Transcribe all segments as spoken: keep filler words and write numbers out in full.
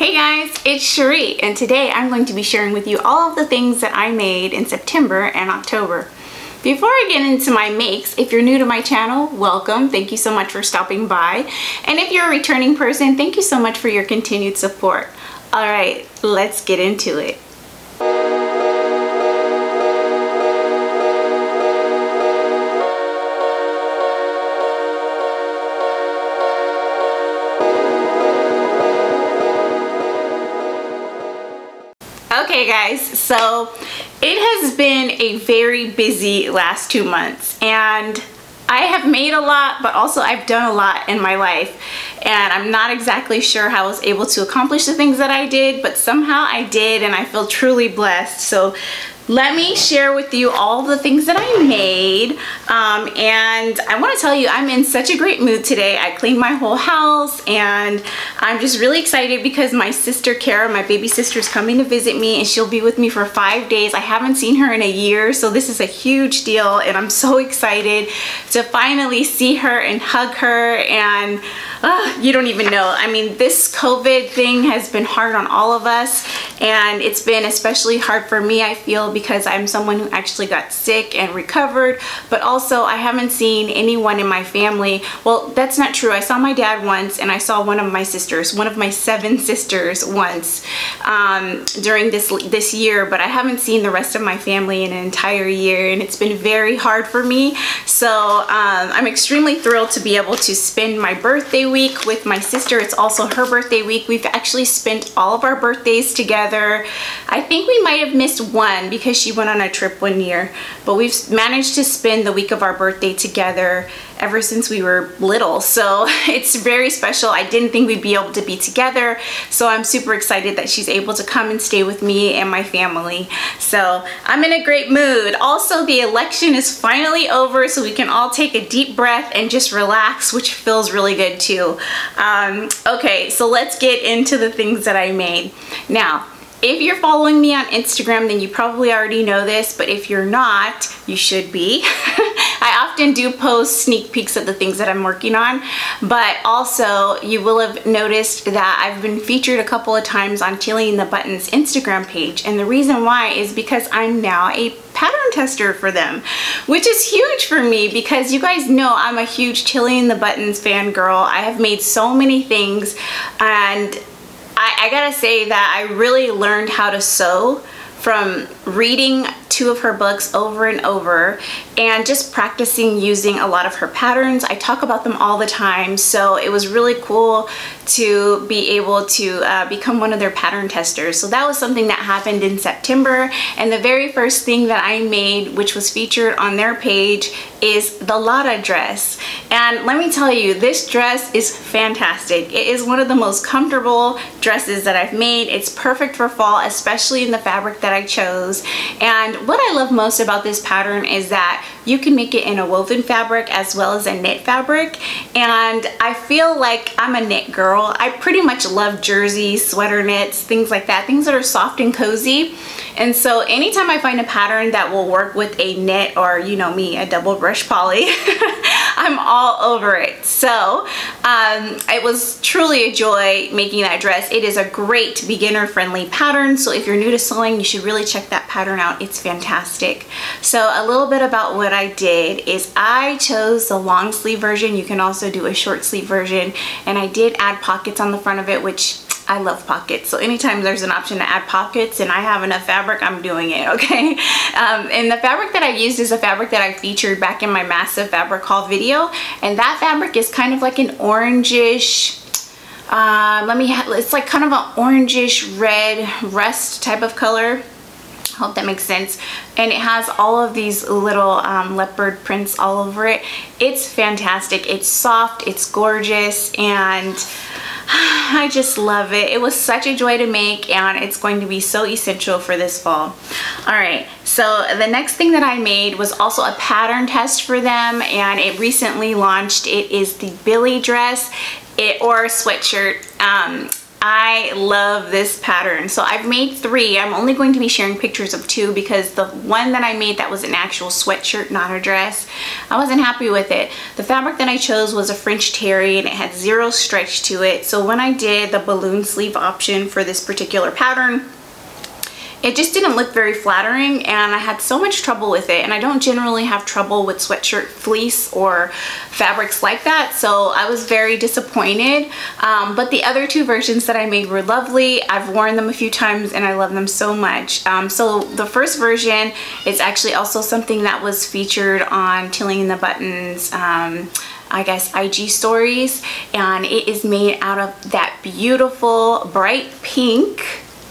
Hey guys, it's Cherie, and today I'm going to be sharing with you all of the things that I made in September and October. Before I get into my makes, if you're new to my channel, welcome. Thank you so much for stopping by. And if you're a returning person, thank you so much for your continued support. All right, let's get into it. Okay guys, so it has been a very busy last two months and I have made a lot, but also I've done a lot in my life and I'm not exactly sure how I was able to accomplish the things that I did, but somehow I did and I feel truly blessed. So let me share with you all the things that I made, um, and I want to tell you I'm in such a great mood today. I cleaned my whole house and I'm just really excited because my sister Kara, my baby sister, is coming to visit me and she'll be with me for five days. I haven't seen her in a year, so this is a huge deal and I'm so excited to finally see her and hug her. And uh, you don't even know. I mean, this COVID thing has been hard on all of us and it's been especially hard for me, I feel, because I'm someone who actually got sick and recovered, but also I haven't seen anyone in my family. Well, that's not true. I saw my dad once and I saw one of my sisters, one of my seven sisters once um, during this this year, but I haven't seen the rest of my family in an entire year and it's been very hard for me. So um, I'm extremely thrilled to be able to spend my birthday week with my sister. It's also her birthday week. We've actually spent all of our birthdays together. I think we might have missed one because because she went on a trip one year, but we've managed to spend the week of our birthday together ever since we were little, so it's very special. I didn't think we'd be able to be together, so I'm super excited that she's able to come and stay with me and my family. So I'm in a great mood. Also, the election is finally over, so we can all take a deep breath and just relax, which feels really good too. Um, okay, so let's get into the things that I made. Now, if you're following me on Instagram, then you probably already know this, but if you're not, you should be. I often do post sneak peeks of the things that I'm working on, but also you will have noticed that I've been featured a couple of times on Tilly and the Buttons Instagram page, and the reason why is because I'm now a pattern tester for them, which is huge for me because you guys know I'm a huge Tilly and the Buttons fangirl. I have made so many things, and I, I gotta say that I really learned how to sew from reading two of her books over and over and just practicing using a lot of her patterns. I talk about them all the time, so it was really cool to be able to uh, become one of their pattern testers. So that was something that happened in September, and the very first thing that I made, which was featured on their page, is the Lotta dress. And let me tell you, this dress is fantastic. It is one of the most comfortable dresses that I've made. It's perfect for fall, especially in the fabric that I chose. And what I love most about this pattern is that you can make it in a woven fabric as well as a knit fabric, and I feel like I'm a knit girl. I pretty much love jerseys, sweater knits, things like that, things that are soft and cozy. And so anytime I find a pattern that will work with a knit, or you know me, a double brush poly, I'm all over it. So um, it was truly a joy making that dress. It is a great beginner friendly pattern, so if you're new to sewing, you should really check that pattern out. It's fantastic. So a little bit about what I did is I chose the long sleeve version. You can also do a short sleeve version, and I did add pockets on the front of it, which I love pockets. So anytime there's an option to add pockets and I have enough fabric, I'm doing it, okay? Um, and the fabric that I used is a fabric that I featured back in my massive fabric haul video, and that fabric is kind of like an orangish, uh, let me, it's like kind of an orangish red rust type of color. Hope that makes sense. And it has all of these little um, leopard prints all over it. It's fantastic. It's soft, it's gorgeous, and I just love it. It was such a joy to make, and it's going to be so essential for this fall. All right, so the next thing that I made was also a pattern test for them, and it recently launched. It is the Billy dress, it or sweatshirt. Um, I love this pattern. So I've made three. I'm only going to be sharing pictures of two because the one that I made that was an actual sweatshirt, not a dress, I wasn't happy with it. The fabric that I chose was a French terry and it had zero stretch to it. So when I did the balloon sleeve option for this particular pattern, it just didn't look very flattering and I had so much trouble with it, and I don't generally have trouble with sweatshirt fleece or fabrics like that, so I was very disappointed. Um, but the other two versions that I made were lovely. I've worn them a few times and I love them so much. Um, so the first version is actually also something that was featured on Tilling in the Buttons um, I guess I G stories, and it is made out of that beautiful bright pink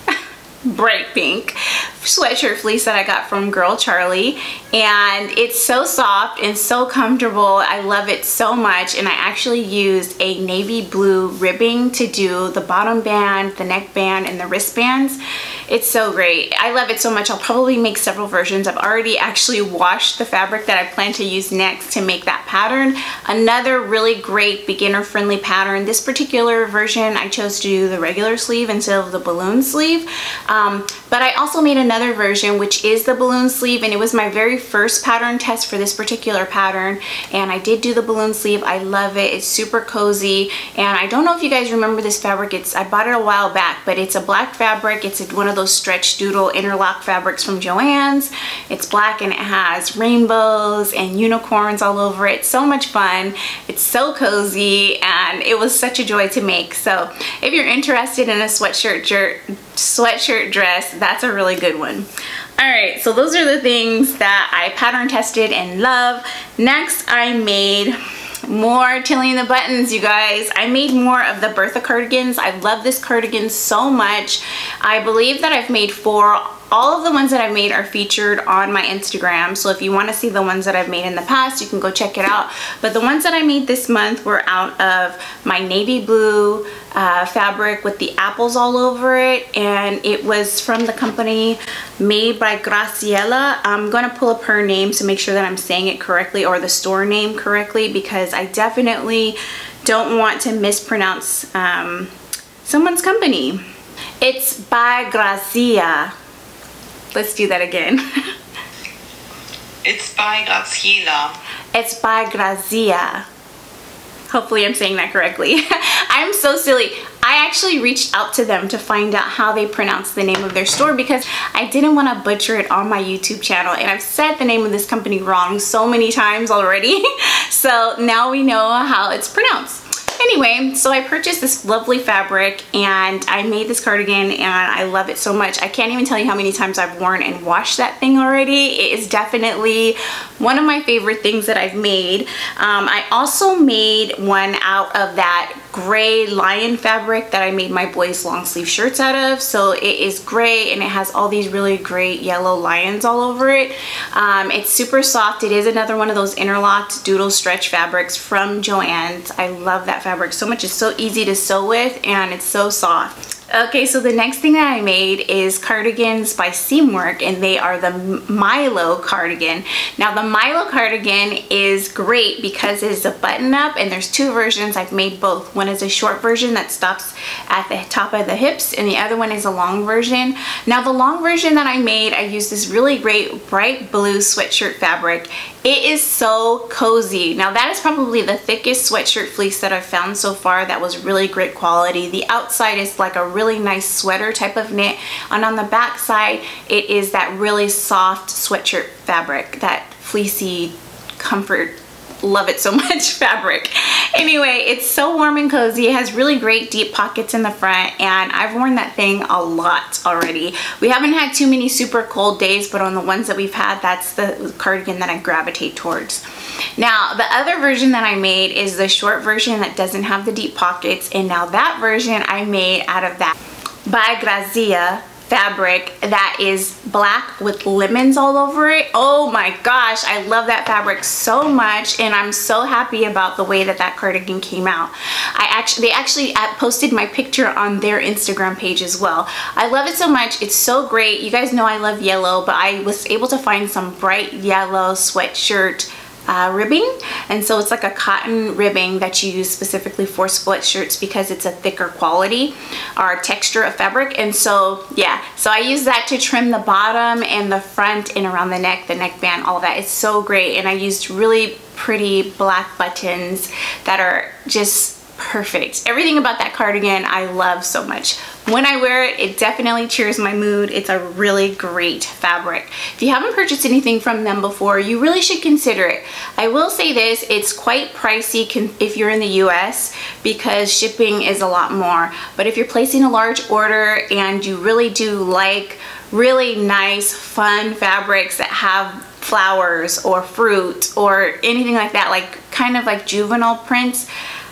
bright pink sweatshirt fleece that I got from Girl Charlie, and it's so soft and so comfortable. I love it so much, and I actually used a navy blue ribbing to do the bottom band, the neck band, and the wristbands. It's so great. I love it so much. I'll probably make several versions. I've already actually washed the fabric that I plan to use next to make that pattern. Another really great beginner friendly pattern. This particular version I chose to do the regular sleeve instead of the balloon sleeve. Um, but I also made another version which is the balloon sleeve, and it was my very first pattern test for this particular pattern, and I did do the balloon sleeve. I love it. It's super cozy, and I don't know if you guys remember this fabric. It's I bought it a while back, but it's a black fabric. It's one of those stretch doodle interlock fabrics from Joann's. It's black and it has rainbows and unicorns all over it. So much fun. It's so cozy and it was such a joy to make. So if you're interested in a sweatshirt sweatshirt dress, that's a really good one. Alright, so those are the things that I pattern tested and love. Next, I made more Tilling in the Buttons, you guys. I made more of the Bertha cardigans. I love this cardigan so much. I believe that I've made four. All of the ones that I've made are featured on my Instagram, so if you want to see the ones that I've made in the past, you can go check it out. But the ones that I made this month were out of my navy blue uh, fabric with the apples all over it, and it was from the company Made by Graciela. I'm going to pull up her name to make sure that I'm saying it correctly, or the store name correctly, because I definitely don't want to mispronounce um, someone's company. It's by Grazia. Let's do that again. It's by Graciela. It's by Grazia. Hopefully I'm saying that correctly. I'm so silly. I actually reached out to them to find out how they pronounce the name of their store because I didn't want to butcher it on my YouTube channel, and I've said the name of this company wrong so many times already. So now we know how it's pronounced. Anyway, so I purchased this lovely fabric and I made this cardigan and I love it so much. I can't even tell you how many times I've worn and washed that thing already. It is definitely one of my favorite things that I've made. Um, I also made one out of that gray lion fabric that I made my boys long sleeve shirts out of. So it is gray and it has all these really great yellow lions all over it. Um, it's super soft. It is another one of those interlocked doodle stretch fabrics from Joann's. I love that fabric so much. It's so easy to sew with and it's so soft. Okay, so the next thing that I made is cardigans by Seamwork, and they are the Milo cardigan. Now the Milo cardigan is great because it is a button up, and there's two versions. I've made both. One is a short version that stops at the top of the hips, and the other one is a long version. Now the long version that I made, I used this really great bright blue sweatshirt fabric. It is so cozy. Now that is probably the thickest sweatshirt fleece that I've found so far that was really great quality. The outside is like a really nice sweater type of knit, and on the back side it is that really soft sweatshirt fabric, that fleecy comfort, love it so much fabric. Anyway, it's so warm and cozy. It has really great deep pockets in the front, and I've worn that thing a lot already. We haven't had too many super cold days, but on the ones that we've had, that's the cardigan that I gravitate towards. Now the other version that I made is the short version that doesn't have the deep pockets, and now that version I made out of that by Grazia fabric that is black with lemons all over it. Oh my gosh, I love that fabric so much, and I'm so happy about the way that that cardigan came out. I actually they actually posted my picture on their Instagram page as well. I love it so much. It's so great. You guys know I love yellow, but I was able to find some bright yellow sweatshirt uh, ribbing, and so it's like a cotton ribbing that you use specifically for split shirts because it's a thicker quality or texture of fabric. And so yeah, so I use that to trim the bottom and the front and around the neck, the neckband, all of that. It's so great. And I used really pretty black buttons that are just perfect. Everything about that cardigan I love so much. When I wear it, it definitely cheers my mood. It's a really great fabric. If you haven't purchased anything from them before, you really should consider it. I will say this, it's quite pricey if you're in the U S because shipping is a lot more. But if you're placing a large order and you really do like really nice, fun fabrics that have flowers or fruit or anything like that, like kind of like juvenile prints,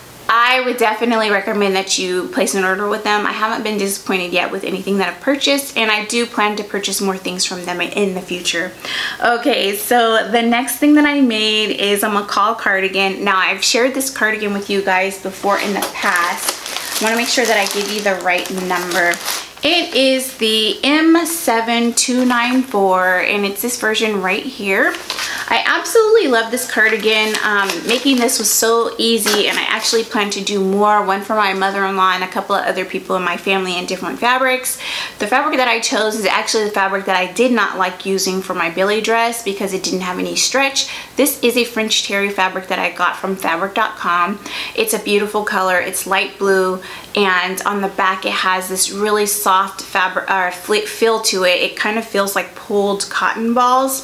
I would definitely recommend that you place an order with them. I haven't been disappointed yet with anything that I've purchased, and I do plan to purchase more things from them in the future. Okay, so the next thing that I made is a McCall cardigan. Now, I've shared this cardigan with you guys before in the past. I want to make sure that I give you the right number. It is the M seven two nine four, and it's this version right here. I absolutely love this cardigan. Um, making this was so easy, and I actually plan to do more, one for my mother-in-law and a couple of other people in my family in different fabrics. The fabric that I chose is actually the fabric that I did not like using for my Billy dress because it didn't have any stretch. This is a French terry fabric that I got from fabric dot com. It's a beautiful color. It's light blue, and on the back it has this really soft fabric or feel to it. It kind of feels like pulled cotton balls.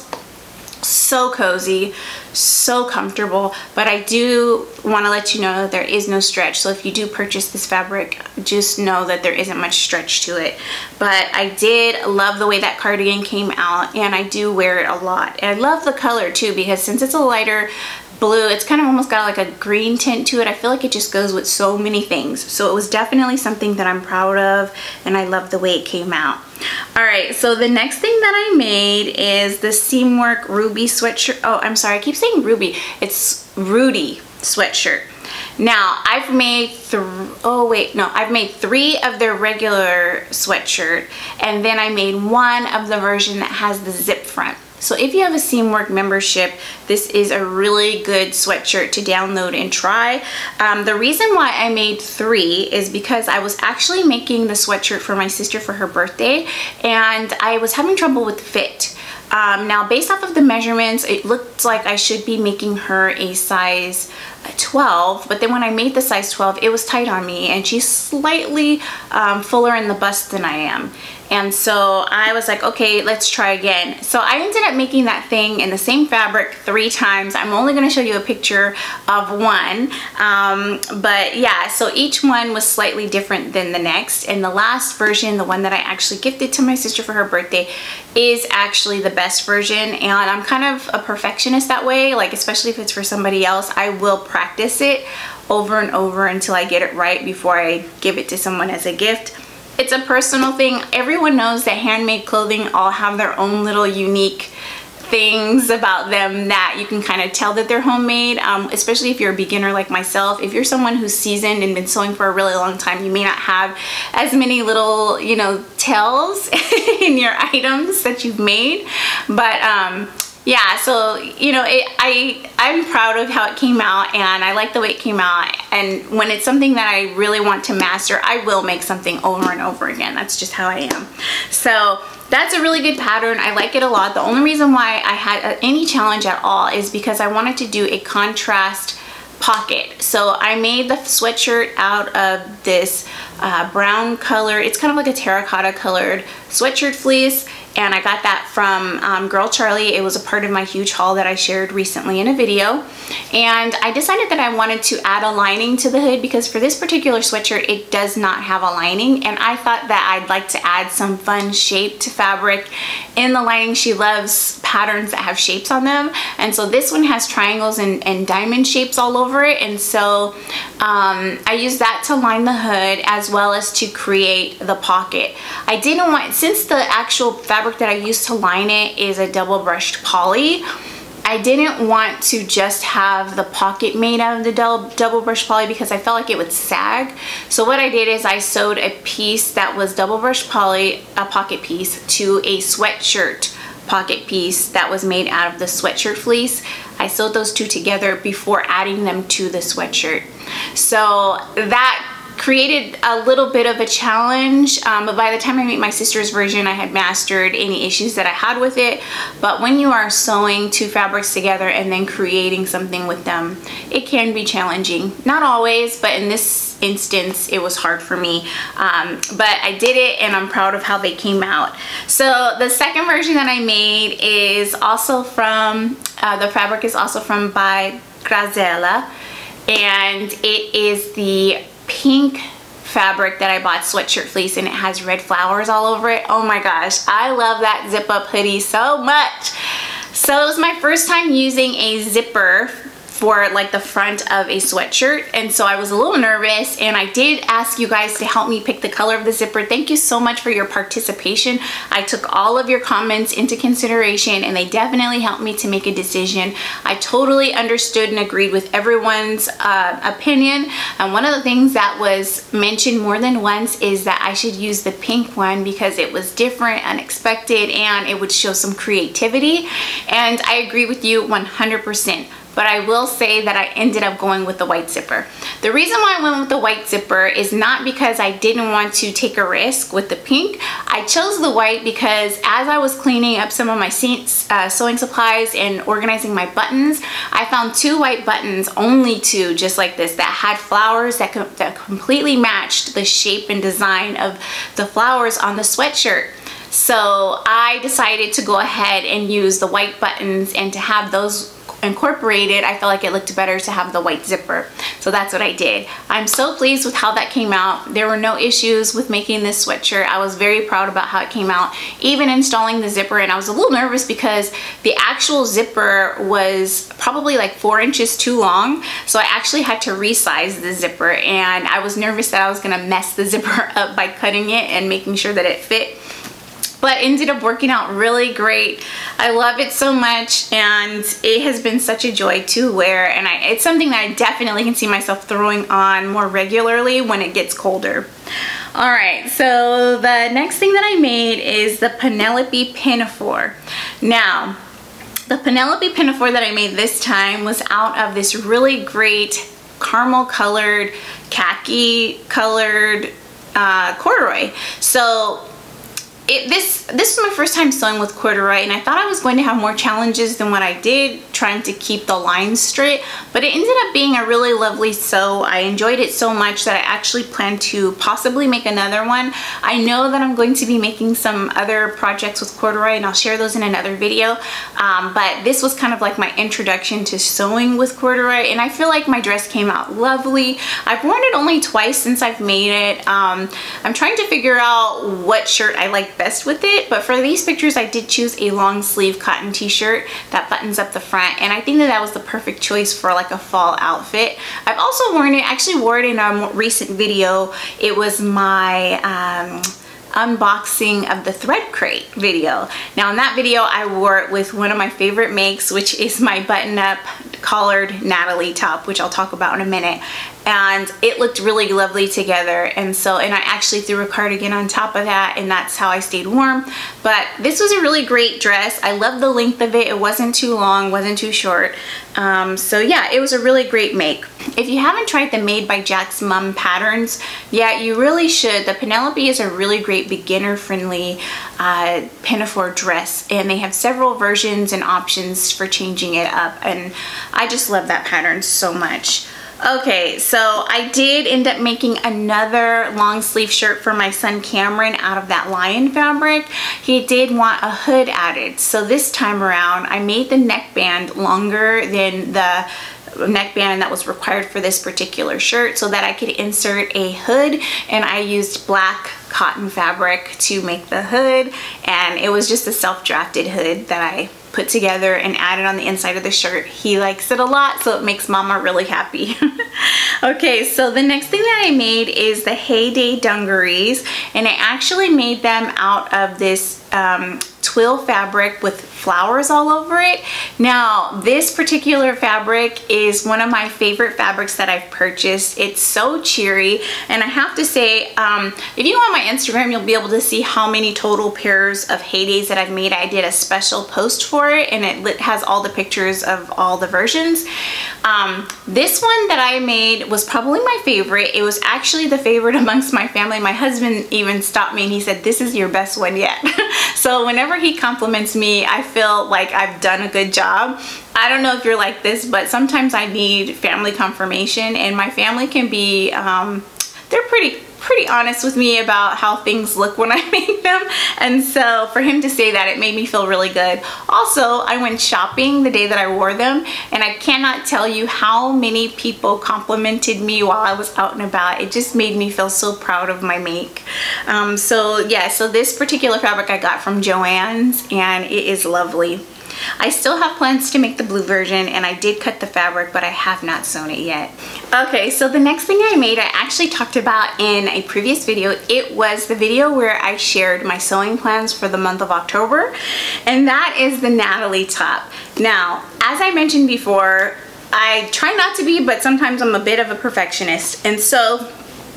So cozy, so comfortable, but I do want to let you know that there is no stretch. So if you do purchase this fabric, just know that there isn't much stretch to it. But I did love the way that cardigan came out, and I do wear it a lot. And I love the color too, because since it's a lighter blue, it's kind of almost got like a green tint to it. I feel like it just goes with so many things. So it was definitely something that I'm proud of, and I love the way it came out. All right, so the next thing that I made is the Seamwork Ruby sweatshirt. Oh, I'm sorry, I keep saying Ruby. It's Rudy sweatshirt. Now, I've made three, oh wait, no, I've made three of their regular sweatshirt, and then I made one of the version that has the zip front. So if you have a Seamwork membership, this is a really good sweatshirt to download and try. Um, the reason why I made three is because I was actually making the sweatshirt for my sister for her birthday, and I was having trouble with fit. Um, now, based off of the measurements, it looked like I should be making her a size twelve, but then when I made the size twelve, it was tight on me, and she's slightly um, fuller in the bust than I am. And so I was like, okay, let's try again. So I ended up making that thing in the same fabric three times. I'm only going to show you a picture of one. Um, but yeah, so each one was slightly different than the next. And the last version, the one that I actually gifted to my sister for her birthday, is actually the best version. And I'm kind of a perfectionist that way, like especially if it's for somebody else, I will practice it over and over until I get it right before I give it to someone as a gift. It's a personal thing. Everyone knows that handmade clothing all have their own little unique things about them that you can kind of tell that they're homemade, um, especially if you're a beginner like myself. If you're someone who's seasoned and been sewing for a really long time, you may not have as many little, you know, tells in your items that you've made. But um, yeah, so, you know, it, I, I'm proud of how it came out, and I like the way it came out. And when it's something that I really want to master, I will make something over and over again. That's just how I am. So that's a really good pattern. I like it a lot. The only reason why I had any challenge at all is because I wanted to do a contrast pocket. So I made the sweatshirt out of this uh, brown color. It's kind of like a terracotta colored sweatshirt fleece, and I got that from um, Girl Charlie. It was a part of my huge haul that I shared recently in a video. And I decided that I wanted to add a lining to the hood because for this particular sweatshirt, it does not have a lining. And I thought that I'd like to add some fun shaped fabric in the lining. She loves patterns that have shapes on them. And so this one has triangles and, and diamond shapes all over it. And so um, I used that to line the hood as well as to create the pocket. I didn't want, since the actual fabric that I used to line it is a double brushed poly, I didn't want to just have the pocket made out of the double brush poly because I felt like it would sag. So what I did is I sewed a piece that was double brush poly, a pocket piece, to a sweatshirt pocket piece that was made out of the sweatshirt fleece. I I sewed those two together before adding them to the sweatshirt. So that created a little bit of a challenge, um, but by the time I made my sister's version, I had mastered any issues that I had with it. But when you are sewing two fabrics together and then creating something with them, it can be challenging. Not always, but in this instance, it was hard for me. Um, but I did it, and I'm proud of how they came out. So the second version that I made is also from, uh, the fabric is also from by Grazella, and it is the pink fabric that I bought, sweatshirt fleece, and it has red flowers all over it. Oh my gosh, I love that zip up hoodie so much. So it was my first time using a zipper for like the front of a sweatshirt, and so I was a little nervous, and I did ask you guys to help me pick the color of the zipper. Thank you so much for your participation. I took all of your comments into consideration, and they definitely helped me to make a decision. I totally understood and agreed with everyone's uh, opinion, and one of the things that was mentioned more than once is that I should use the pink one because it was different, unexpected, and it would show some creativity, and I agree with you one hundred percent. But I will say that I ended up going with the white zipper. The reason why I went with the white zipper is not because I didn't want to take a risk with the pink. I chose the white because as I was cleaning up some of my uh, sewing supplies and organizing my buttons, I found two white buttons, only two just like this, that had flowers that, com that completely matched the shape and design of the flowers on the sweatshirt. So I decided to go ahead and use the white buttons, and to have those incorporated, I felt like it looked better to have the white zipper. So that's what I did. I'm so pleased with how that came out. There were no issues with making this sweatshirt. I was very proud about how it came out, even installing the zipper, and I was a little nervous because the actual zipper was probably like four inches too long, so I actually had to resize the zipper, and I was nervous that I was gonna mess the zipper up by cutting it and making sure that it fit. But ended up working out really great. I love it so much, and it has been such a joy to wear, and I, it's something that I definitely can see myself throwing on more regularly when it gets colder. All right, so the next thing that I made is the Penelope Pinafore. Now, the Penelope Pinafore that I made this time was out of this really great caramel colored, khaki colored uh, corduroy. So It, this this was my first time sewing with corduroy, and I thought I was going to have more challenges than what I did trying to keep the lines straight, but it ended up being a really lovely sew. I enjoyed it so much that I actually plan to possibly make another one. I know that I'm going to be making some other projects with corduroy, and I'll share those in another video, um, but this was kind of like my introduction to sewing with corduroy, and I feel like my dress came out lovely. I've worn it only twice since I've made it. Um, I'm trying to figure out what shirt I like best with it, but for these pictures I did choose a long sleeve cotton t-shirt that buttons up the front, and I think that that was the perfect choice for like a fall outfit. I've also worn it, actually wore it in a more recent video. It was my um, unboxing of the thread crate video. Now in that video I wore it with one of my favorite makes, which is my button up collared Natalie top, which I'll talk about in a minute, and it looked really lovely together. And so, and I actually threw a cardigan on top of that, and that's how I stayed warm. But this was a really great dress. I love the length of it. It wasn't too long, wasn't too short. Um, so yeah, it was a really great make. If you haven't tried the Made by Jack's Mom patterns, yeah, you really should. The Penelope is a really great beginner friendly uh, pinafore dress, and they have several versions and options for changing it up, and I just love that pattern so much. Okay, so I did end up making another long sleeve shirt for my son Cameron out of that lion fabric. He did want a hood added, so this time around I made the neckband longer than the neckband that was required for this particular shirt so that I could insert a hood, and I used black cotton fabric to make the hood, and it was just a self-drafted hood that I put together and added on the inside of the shirt. He likes it a lot, so it makes mama really happy. Okay, so the next thing that I made is the Heyday dungarees, and I actually made them out of this um, twill fabric with flowers all over it. Now, this particular fabric is one of my favorite fabrics that I've purchased. It's so cheery, and I have to say, um, if you go on my Instagram, you'll be able to see how many total pairs of Heydays that I've made. I did a special post for it, and it has all the pictures of all the versions. Um, this one that I made was probably my favorite. It was actually the favorite amongst my family. My husband even stopped me and he said, "This is your best one yet." So whenever he compliments me, I feel like I've done a good job. I don't know if you're like this, but sometimes I need family confirmation, and my family can be, um, they're pretty pretty honest with me about how things look when I make them, and so for him to say that, it made me feel really good. Also, I went shopping the day that I wore them, and I cannot tell you how many people complimented me while I was out and about. It just made me feel so proud of my make. Um, so yeah, so this particular fabric I got from Joann's, and it is lovely. I still have plans to make the blue version, and I did cut the fabric, but I have not sewn it yet. Okay, so the next thing I made, I actually talked about in a previous video. It was the video where I shared my sewing plans for the month of October, and that is the Natalie top. Now, as I mentioned before, I try not to be, but sometimes I'm a bit of a perfectionist, and so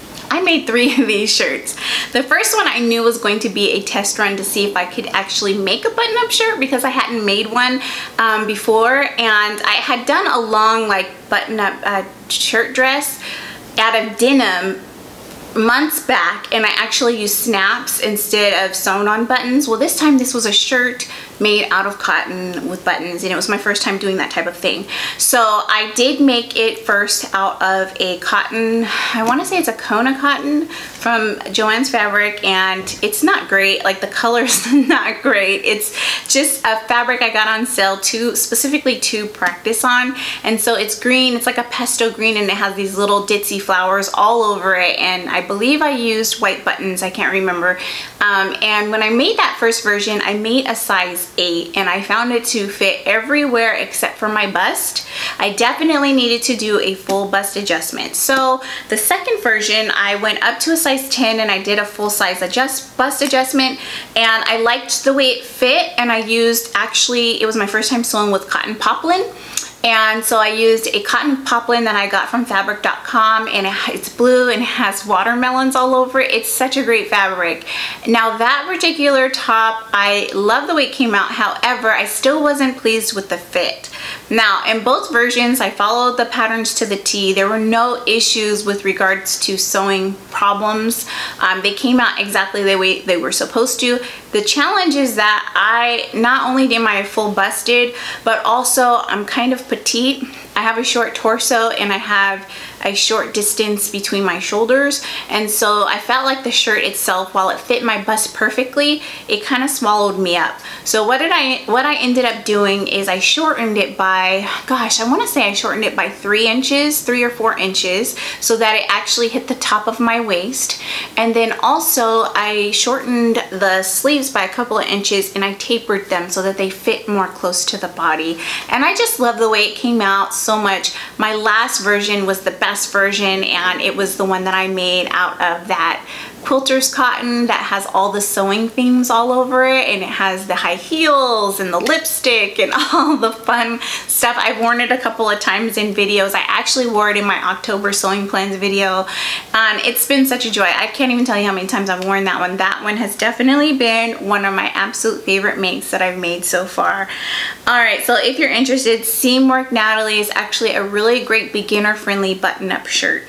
I made three of these shirts. The first one I knew was going to be a test run to see if I could actually make a button-up shirt, because I hadn't made one um, before, and I had done a long like button-up uh, shirt dress out of denim months back, and I actually used snaps instead of sewn on buttons. Well, this time this was a shirt made out of cotton with buttons, and it was my first time doing that type of thing. So I did make it first out of a cotton, I want to say it's a Kona cotton from Joann's Fabric, and it's not great. Like, the color's not great. It's just a fabric I got on sale to specifically to practice on, and so it's green. It's like a pesto green, and it has these little ditzy flowers all over it, and I believe I used white buttons. I can't remember. Um, and when I made that first version, I made a size eight, and I found it to fit everywhere except for my bust. I definitely needed to do a full bust adjustment. So the second version, I went up to a size ten, and I did a full size adjust bust adjustment, and I liked the way it fit, and I used, actually, it was my first time sewing with cotton poplin. And so I used a cotton poplin that I got from fabric dot com, and it, it's blue and it has watermelons all over it. It's such a great fabric. Now, that particular top, I love the way it came out. However, I still wasn't pleased with the fit. Now, in both versions, I followed the patterns to the T. There were no issues with regards to sewing problems. Um, they came out exactly the way they were supposed to. The challenge is that I not only did my full busted, but also I'm kind of petite. I have a short torso, and I have a short distance between my shoulders, and so I felt like the shirt itself, while it fit my bust perfectly, it kind of swallowed me up. So what did I what I ended up doing is I shortened it by, gosh, I want to say I shortened it by three inches, three or four inches, so that it actually hit the top of my waist. And then also I shortened the sleeves by a couple of inches, and I tapered them so that they fit more close to the body. And I just love the way it came out so much. My last version was the best version, and it was the one that I made out of that quilter's cotton that has all the sewing themes all over it, and it has the high heels and the lipstick and all the fun stuff. I've worn it a couple of times in videos. I actually wore it in my October sewing plans video, and it's been such a joy. I can't even tell you how many times I've worn that one. That one has definitely been one of my absolute favorite makes that I've made so far. Alright, so if you're interested, Seamwork Natalie is actually a really great beginner-friendly button-up shirt.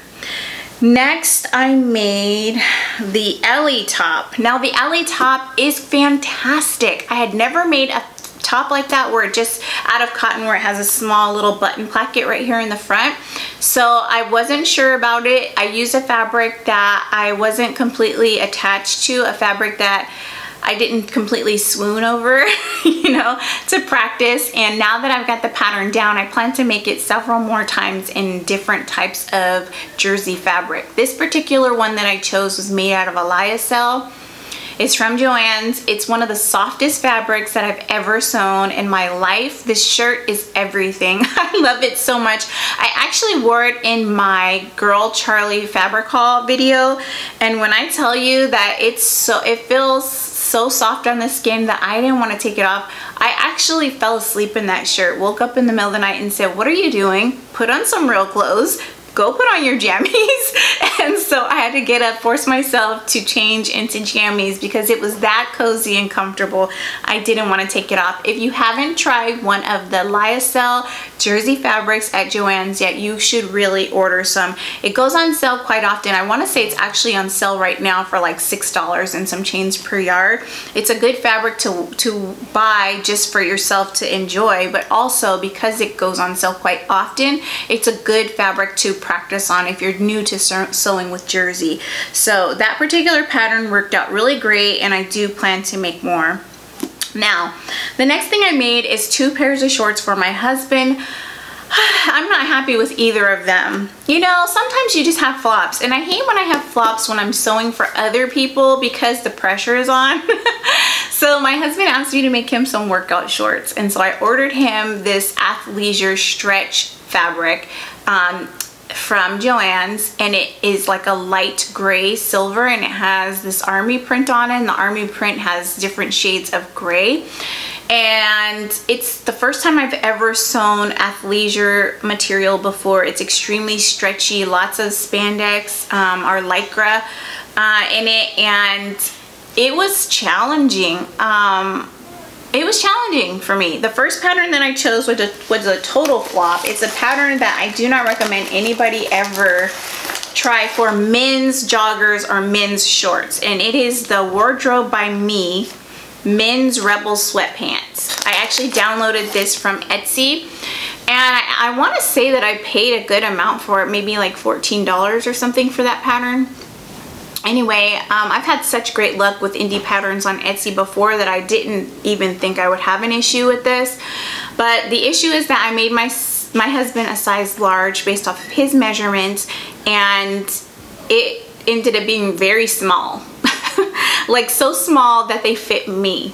Next, I made the Ellie top. Now, the Ellie top is fantastic. I had never made a top like that where it just out of cotton, where it has a small little button placket right here in the front. So I wasn't sure about it. I used a fabric that I wasn't completely attached to, a fabric that I didn't completely swoon over, you know, to practice. And now that I've got the pattern down, I plan to make it several more times in different types of jersey fabric. This particular one that I chose was made out of a lyocell. It's from Joann's. It's one of the softest fabrics that I've ever sewn in my life. This shirt is everything. I love it so much. I actually wore it in my Girl Charlie fabric haul video, and when I tell you that it's so, it feels so soft on the skin that I didn't want to take it off. I actually fell asleep in that shirt, woke up in the middle of the night and said, what are you doing? Put on some real clothes. Go put on your jammies. And so I had to get up, force myself to change into jammies because it was that cozy and comfortable. I didn't want to take it off. If you haven't tried one of the Lyocell jersey fabrics at Joann's yet, you should really order some. It goes on sale quite often. I want to say it's actually on sale right now for like six dollars and some change per yard. It's a good fabric to, to buy just for yourself to enjoy, but also because it goes on sale quite often, it's a good fabric to practice on if you're new to sewing with jersey. So that particular pattern worked out really great, and I do plan to make more. Now, the next thing I made is two pairs of shorts for my husband. I'm not happy with either of them. You know, sometimes you just have flops, and I hate when I have flops when I'm sewing for other people because the pressure is on. So my husband asked me to make him some workout shorts, and so I ordered him this athleisure stretch fabric um, from Joann's, and it is like a light gray silver, and it has this army print on it, and the army print has different shades of gray. And it's the first time I've ever sewn athleisure material before. It's extremely stretchy, lots of spandex um, or lycra uh, in it, and it was challenging. Um, It was challenging for me. The first pattern that I chose was a, was a total flop. It's a pattern that I do not recommend anybody ever try for men's joggers or men's shorts. And it is the Wardrobe by Me Men's Rebel Sweatpants. I actually downloaded this from Etsy. And I, I want to say that I paid a good amount for it, maybe like fourteen dollars or something for that pattern. Anyway, um, I've had such great luck with indie patterns on Etsy before that I didn't even think I would have an issue with this. But the issue is that I made my, my husband a size large based off of his measurements, and it ended up being very small. Like so small that they fit me.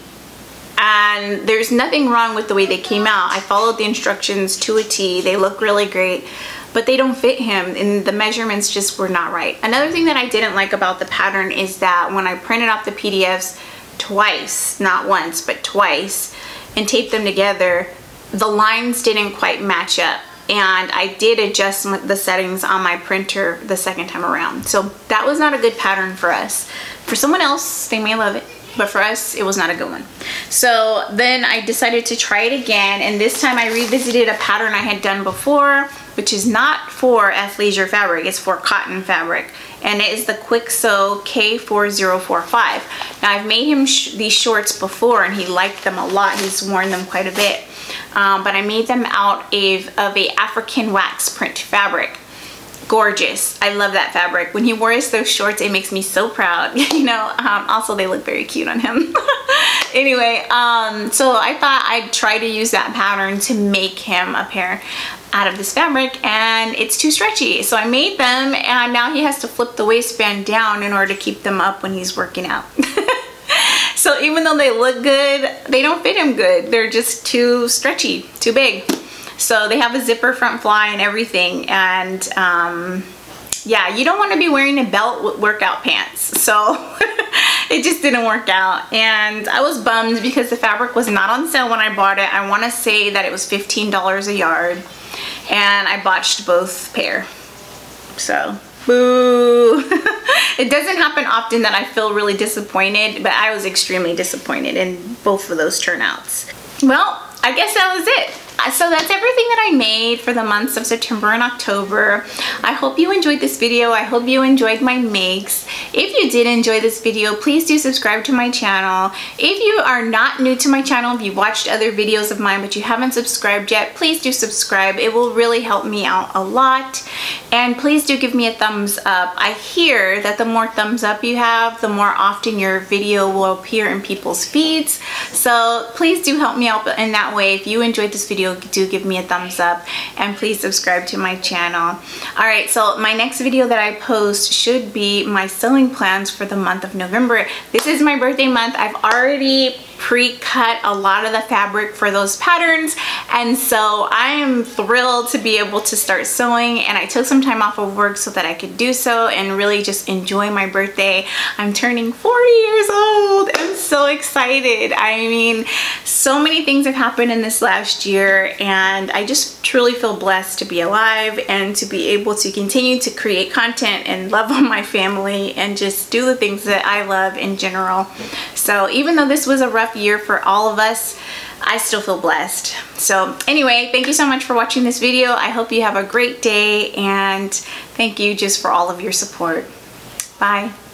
And there's nothing wrong with the way they came out. I followed the instructions to a T. They look really great, but they don't fit him, and the measurements just were not right. Another thing that I didn't like about the pattern is that when I printed off the P D Fs twice, not once, but twice, and taped them together, the lines didn't quite match up. And I did adjust the settings on my printer the second time around. So that was not a good pattern for us. For someone else, they may love it, but for us, it was not a good one. So then I decided to try it again, and this time I revisited a pattern I had done before, which is not for athleisure fabric, it's for cotton fabric, and it is the Quick Sew K four zero four five. Now I've made him sh these shorts before, and he liked them a lot. He's worn them quite a bit, um, but I made them out of, of a African wax print fabric. Gorgeous. I love that fabric. When he wears those shorts, it makes me so proud. You know, um, also they look very cute on him. Anyway, um, so I thought I'd try to use that pattern to make him a pair out of this fabric, and it's too stretchy. So I made them, and now he has to flip the waistband down in order to keep them up when he's working out. So even though they look good, they don't fit him good. They're just too stretchy, too big. So they have a zipper front fly and everything, and um, yeah, you don't want to be wearing a belt with workout pants. So it just didn't work out, and I was bummed because the fabric was not on sale when I bought it. I want to say that it was fifteen dollars a yard, and I botched both pair. So boo. It doesn't happen often that I feel really disappointed, but I was extremely disappointed in both of those turnouts. Well, I guess that was it. So that's everything that I made for the months of September and October. I hope you enjoyed this video. I hope you enjoyed my makes. If you did enjoy this video, please do subscribe to my channel. If you are not new to my channel, if you've watched other videos of mine but you haven't subscribed yet, please do subscribe. It will really help me out a lot. And please do give me a thumbs up. I hear that the more thumbs up you have, the more often your video will appear in people's feeds. So please do help me out in that way. If you enjoyed this video, do give me a thumbs up, and please subscribe to my channel. Alright, so my next video that I post should be my sewing plans for the month of November. This is my birthday month. I've already pre-cut a lot of the fabric for those patterns, and so I am thrilled to be able to start sewing, and I took some time off of work so that I could do so and really just enjoy my birthday. I'm turning forty years old, and so excited. I mean, so many things have happened in this last year, and I just truly feel blessed to be alive and to be able to continue to create content and love on my family and just do the things that I love in general. So even though this was a rough year for all of us, I still feel blessed. So anyway, thank you so much for watching this video. I hope you have a great day, and thank you just for all of your support. Bye.